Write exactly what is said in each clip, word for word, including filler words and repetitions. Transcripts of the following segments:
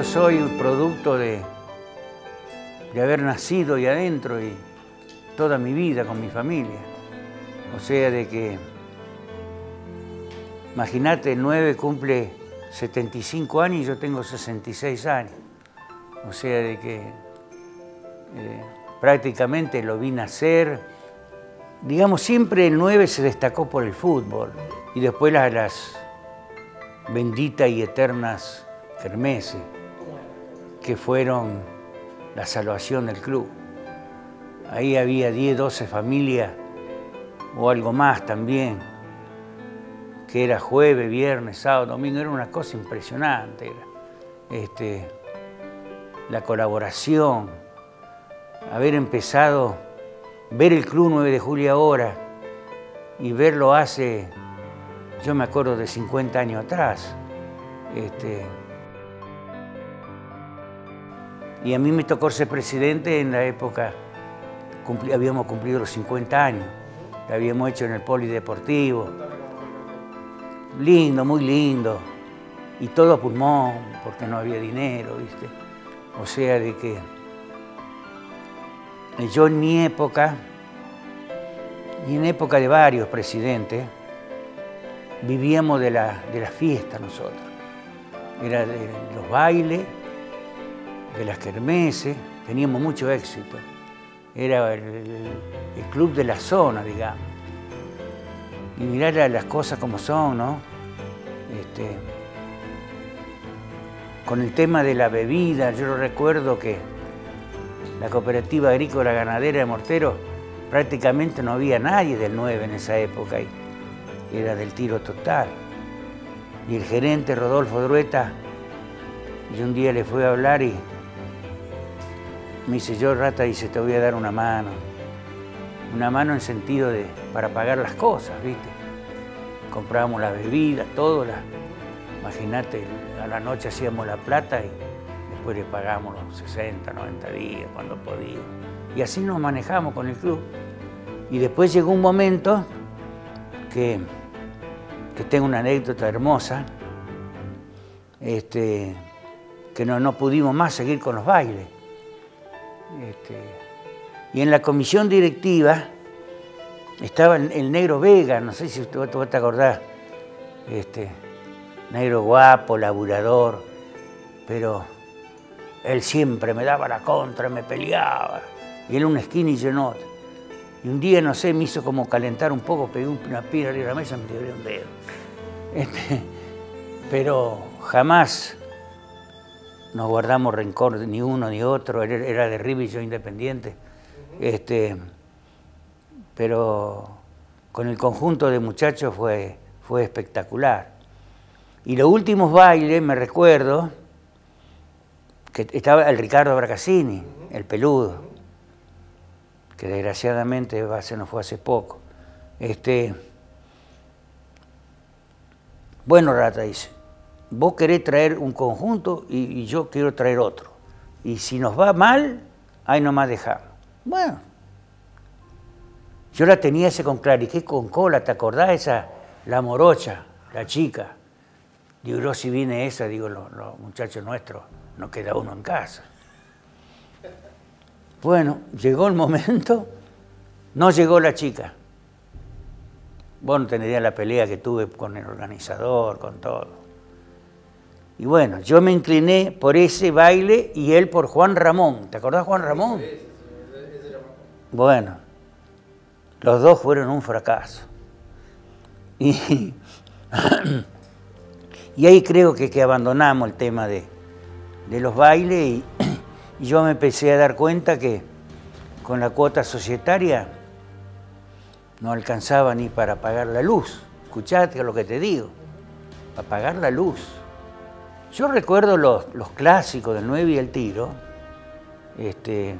yo soy un producto de, de haber nacido ahí adentro y toda mi vida con mi familia. O sea, de que, imagínate, el nueve cumple setenta y cinco años y yo tengo sesenta y seis años. O sea, de que eh, prácticamente lo vi nacer. Digamos, siempre el nueve se destacó por el fútbol y después las, las benditas y eternas kermeses, que fueron la salvación del club. Ahí había diez, doce familias o algo más también, que era jueves, viernes, sábado, domingo, era una cosa impresionante. Era. Este, la colaboración, haber empezado, ver el Club nueve de Julio ahora y verlo hace, yo me acuerdo de cincuenta años atrás. Este, y a mí me tocó ser presidente en la época, cumpli, habíamos cumplido los cincuenta años, lo habíamos hecho en el Polideportivo. Lindo, muy lindo, y todo a pulmón, porque no había dinero, ¿viste? O sea, de que yo en mi época, y en época de varios presidentes, vivíamos de la, de la fiesta nosotros. Era de los bailes, de las kermeses, teníamos mucho éxito. Era el, el, el club de la zona, digamos. Y mirar las cosas como son, ¿no? Este, con el tema de la bebida, yo recuerdo que la Cooperativa Agrícola Ganadera de Morteros, prácticamente no había nadie del nueve en esa época, y era del tiro total. Y el gerente Rodolfo Drueta, yo un día le fui a hablar y me dice, yo, Rata, dice, te voy a dar una mano. Una mano en sentido de, para pagar las cosas, ¿viste? Comprábamos la bebida, todo, la, imagínate, a la noche hacíamos la plata y después le pagábamos los sesenta, noventa días, cuando podíamos. Y así nos manejamos con el club. Y después llegó un momento que, que tengo una anécdota hermosa, este, que no, no pudimos más seguir con los bailes. Este, y en la comisión directiva estaba el, el Negro Vega, no sé si usted, usted te acordás, este, negro guapo, laburador, pero él siempre me daba la contra, me peleaba, y él una esquina y yo en otra. Y un día, no sé, me hizo como calentar un poco, pegué una piedra a la mesa y me quebré un dedo. Este, pero jamás nos guardamos rencor de ni uno ni otro, él era de River y yo Independiente. Este, pero con el conjunto de muchachos fue, fue espectacular. Y los últimos bailes, me recuerdo, que estaba el Ricardo Bracassini, el peludo, que desgraciadamente se nos fue hace poco. Este, bueno, Rata, dice, vos querés traer un conjunto y, y yo quiero traer otro. Y si nos va mal, ahí nomás dejamos. Bueno, yo la tenía ese con clariqué con cola, ¿te acordás esa? La morocha, la chica. Digo, si viene esa, digo, los, los muchachos nuestros, no queda uno en casa. Bueno, llegó el momento, no llegó la chica. Vos no tenés idea la pelea que tuve con el organizador, con todo. Y bueno, yo me incliné por ese baile y él por Juan Ramón. ¿Te acordás Juan Ramón? Sí, sí, sí. Bueno, los dos fueron un fracaso. Y, y ahí creo que, que abandonamos el tema de, de los bailes y, y yo me empecé a dar cuenta que con la cuota societaria no alcanzaba ni para pagar la luz. Escuchate lo que te digo, para pagar la luz. Yo recuerdo los, los clásicos del nueve y el tiro. Este,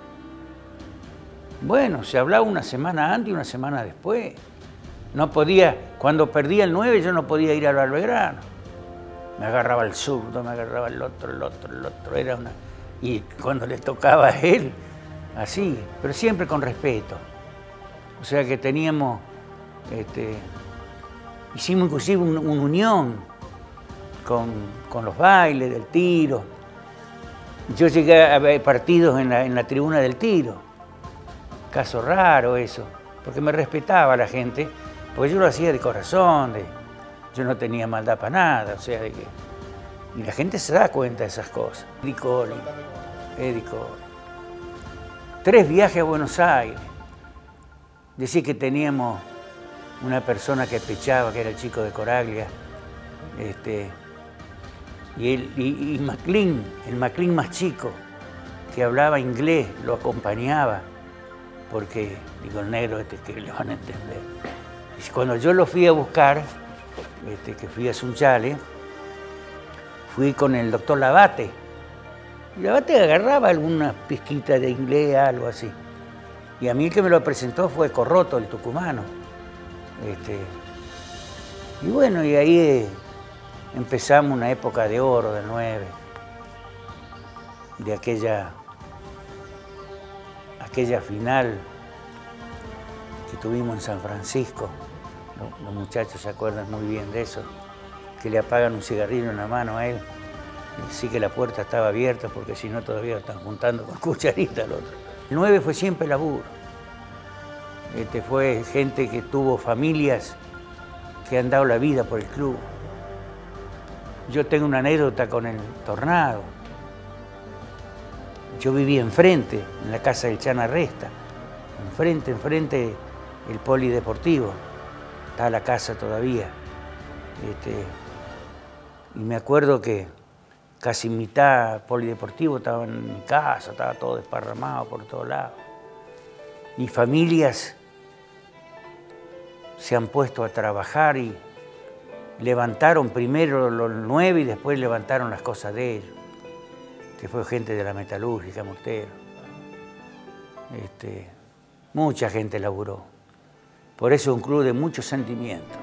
bueno, se hablaba una semana antes y una semana después. No podía, cuando perdía el nueve yo no podía ir al Belgrano. Me agarraba el zurdo, me agarraba el otro, el otro, el otro. Era una... Y cuando le tocaba a él, así, pero siempre con respeto. O sea que teníamos, este, hicimos inclusive una un unión con, con los bailes del tiro. Yo llegué a ver partidos en la, en la tribuna del Tiro. Caso raro eso, porque me respetaba la gente, porque yo lo hacía de corazón, de, yo no tenía maldad para nada, o sea, de que... Y la gente se da cuenta de esas cosas. Eddie Cole, Eddie Cole. Tres viajes a Buenos Aires. Decía que teníamos una persona que pechaba, que era el chico de Coraglia, este, y, el, y, y McLean, el McLean más chico, que hablaba inglés, lo acompañaba, porque, digo, el negro este que le van a entender. Y cuando yo lo fui a buscar, este, que fui a Sunchales, fui con el doctor Labate, y Labate agarraba algunas pizquitas de inglés, algo así. Y a mí el que me lo presentó fue Corroto, el tucumano. Este, y bueno, y ahí eh, empezamos una época de oro del nueve, de aquella, aquella final que tuvimos en San Francisco. Los, los muchachos se acuerdan muy bien de eso, que le apagan un cigarrillo en la mano a él. Y sí que la puerta estaba abierta, porque si no todavía están juntando con cucharita al otro. El nueve fue siempre laburo. Este, fue gente que tuvo familias que han dado la vida por el club. Yo tengo una anécdota con el Tornado. Yo vivía enfrente, en la casa del Chana Resta. Enfrente, enfrente, el polideportivo. Está la casa todavía. Este, y me acuerdo que casi mitad polideportivo estaba en mi casa, estaba todo desparramado por todos lados. Y familias se han puesto a trabajar y levantaron primero los nueve y después levantaron las cosas de ellos, que fue gente de la metalúrgica, mortero. Este, mucha gente laburó. Por eso es un club de mucho sentimiento.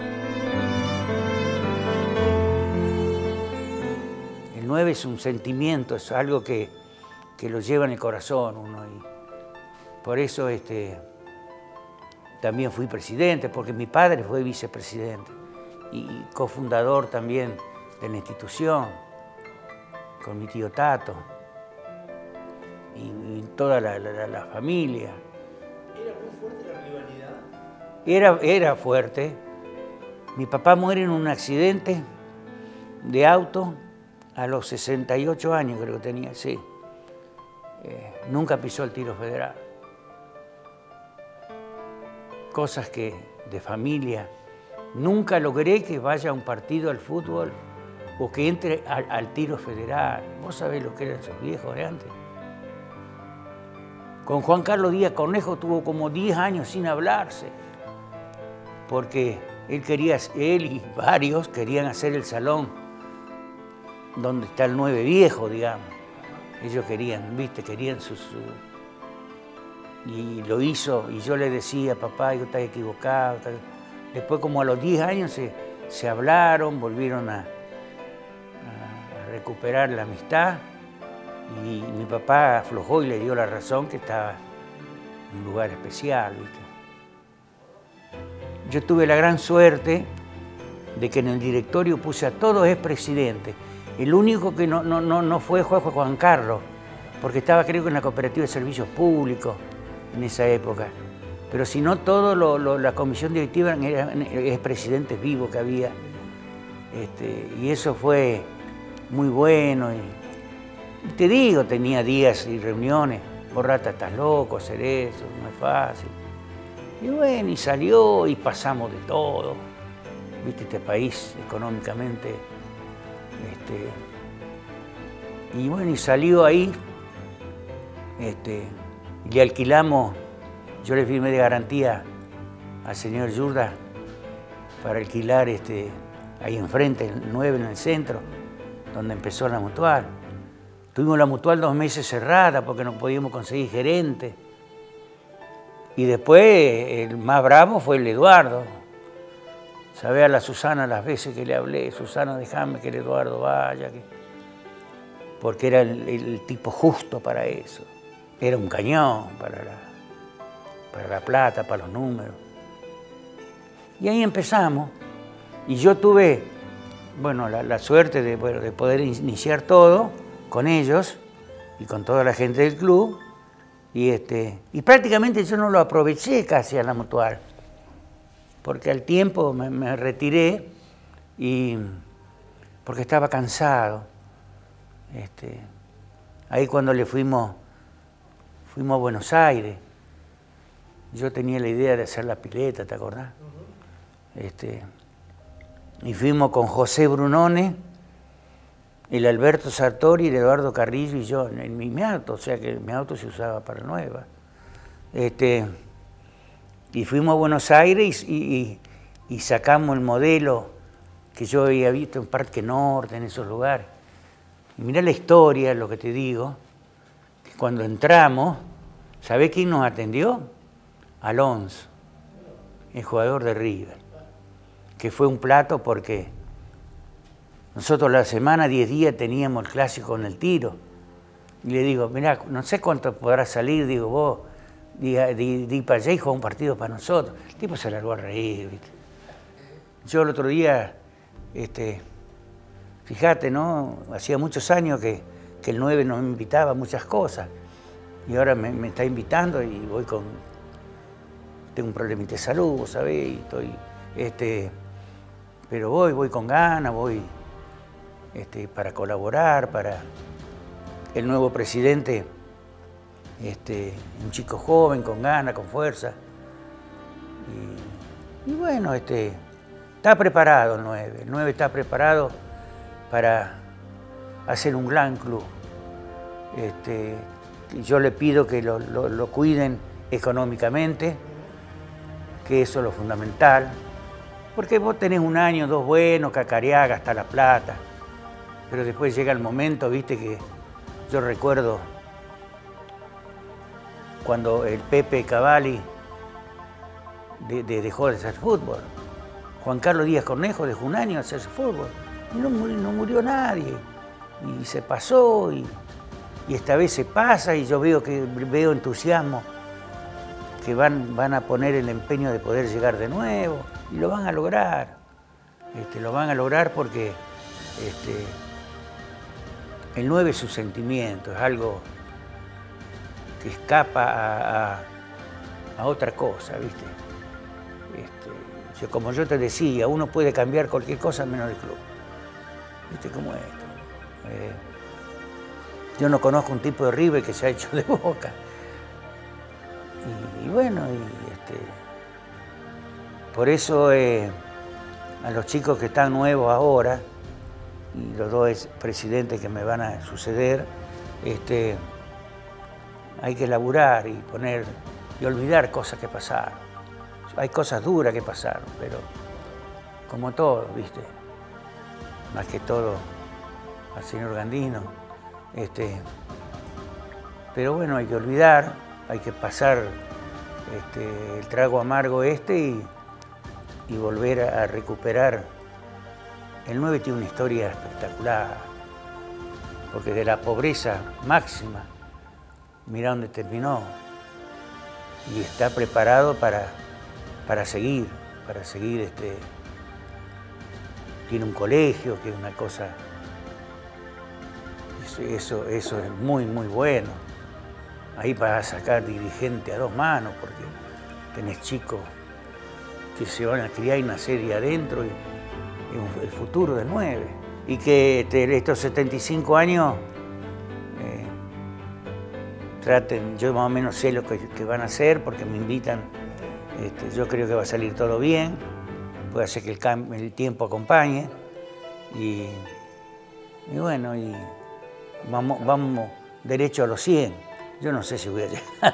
El nueve es un sentimiento, es algo que, que lo lleva en el corazón uno. Y por eso este, también fui presidente, porque mi padre fue vicepresidente y cofundador también de la institución, con mi tío Tato y, y toda la, la, la familia. ¿Era muy fuerte la rivalidad? Era, era fuerte. Mi papá muere en un accidente de auto a los sesenta y ocho años, creo que tenía, sí. Eh, nunca pisó el tiro federal. Cosas que de familia. Nunca logré que vaya a un partido al fútbol o que entre al, al tiro federal. Vos sabés lo que eran esos viejos de antes. Con Juan Carlos Díaz Cornejo tuvo como diez años sin hablarse, porque él quería, él y varios querían hacer el salón donde está el nueve viejo, digamos. Ellos querían, viste, querían su, su... Y lo hizo, y yo le decía, papá, yo estaba equivocado. Después, como a los diez años, se, se hablaron, volvieron a, a recuperar la amistad, y mi papá aflojó y le dio la razón que estaba en un lugar especial, viste. Yo tuve la gran suerte de que en el directorio puse a todos expresidentes. El único que no, no, no, no fue fue Juan Carlos, porque estaba creo que en la cooperativa de servicios públicos en esa época. Pero si no, todo lo, lo, la comisión directiva eran expresidentes vivos que había. Este, y eso fue muy bueno. Y, y te digo, tenía días y reuniones. Borrata, estás loco, hacer eso, no es fácil. Y bueno, y salió y pasamos de todo. Viste, este país económicamente. Este, y bueno, y salió ahí, este, le alquilamos, yo le firmé de garantía al señor Yurda para alquilar este, ahí enfrente, el nueve en el centro, donde empezó la Mutual. Tuvimos la Mutual dos meses cerrada porque no podíamos conseguir gerente. Y después el más bravo fue el Eduardo. Sabé a la Susana las veces que le hablé, Susana, déjame que el Eduardo vaya, que... porque era el, el tipo justo para eso. Era un cañón para la, para la plata, para los números. Y ahí empezamos. Y yo tuve, bueno, la, la suerte de, bueno, de poder iniciar todo con ellos. y con toda la gente del club, y, este, y prácticamente yo no lo aproveché casi a la Mutual, porque al tiempo me, me retiré y porque estaba cansado. Este, ahí cuando le fuimos, fuimos a Buenos Aires, yo tenía la idea de hacer la pileta, ¿te acordás? Uh-huh. Este, y fuimos con José Brunone, el Alberto Sartori, el Eduardo Carrillo y yo en, en mi auto, o sea que mi auto se usaba para Nueva. Este, y fuimos a Buenos Aires y, y, y sacamos el modelo que yo había visto en Parque Norte, en esos lugares. Y mirá la historia, lo que te digo, que cuando entramos, ¿sabés quién nos atendió? Alonso, el jugador de River, que fue un plato porque nosotros la semana, diez días, teníamos el clásico en el Tiro. Y le digo, mirá, no sé cuánto podrá salir, digo, vos, di, di, di para allá y juega un partido para nosotros. El tipo se largó a reír, ¿viste? Yo el otro día, este, fíjate, ¿no? Hacía muchos años que, que el nueve nos invitaba a muchas cosas. Y ahora me, me está invitando y voy con... Tengo un problemita de salud, ¿sabés? Y estoy, este, pero voy, voy con ganas, voy... Este, para colaborar, para el nuevo presidente, este, un chico joven, con ganas, con fuerza. Y, y bueno, este, está preparado el nueve. El nueve está preparado para hacer un gran club. Este, yo le pido que lo, lo, lo cuiden económicamente, que eso es lo fundamental. Porque vos tenés un año, dos buenos, cacareá, gastá la plata. Pero después llega el momento, viste, que yo recuerdo cuando el Pepe Cavalli de, de, dejó de hacer fútbol. Juan Carlos Díaz Cornejo dejó un año de hacer fútbol. Y no, no murió nadie. Y se pasó, y, y esta vez se pasa, y yo veo, que, veo entusiasmo, que van, van a poner el empeño de poder llegar de nuevo, y lo van a lograr. Este, lo van a lograr porque... Este, el nueve es su sentimiento, es algo que escapa a, a, a otra cosa, ¿viste? Este, yo, como yo te decía, uno puede cambiar cualquier cosa menos el club. ¿Viste cómo es esto? Eh, yo no conozco un tipo de River que se ha hecho de Boca. Y, y bueno, y este, por eso eh, a los chicos que están nuevos ahora, y los dos presidentes que me van a suceder, este, hay que laburar y poner y olvidar cosas que pasaron. Hay cosas duras que pasaron, pero como todo, ¿viste? Más que todo al señor Gandino. Este, pero bueno, hay que olvidar, hay que pasar este, el trago amargo este y, y volver a, a recuperar. El nueve tiene una historia espectacular, porque de la pobreza máxima, mira dónde terminó, y está preparado para, para seguir, para seguir, este, tiene un colegio, que es una cosa, eso, eso, eso es muy, muy bueno. Ahí vas a sacar dirigente a dos manos, porque tenés chicos que se van a criar y nacer ahí adentro, y, el futuro del nueve, y que este, estos setenta y cinco años eh, traten, yo más o menos sé lo que, que van a hacer porque me invitan, este, yo creo que va a salir todo bien, puede ser que el, el tiempo acompañe y, y bueno, y vamos, vamos derecho a los cien, yo no sé si voy a llegar,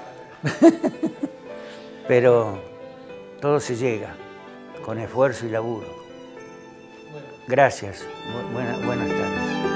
pero todo se llega con esfuerzo y laburo. Gracias. Buenas, buenas tardes.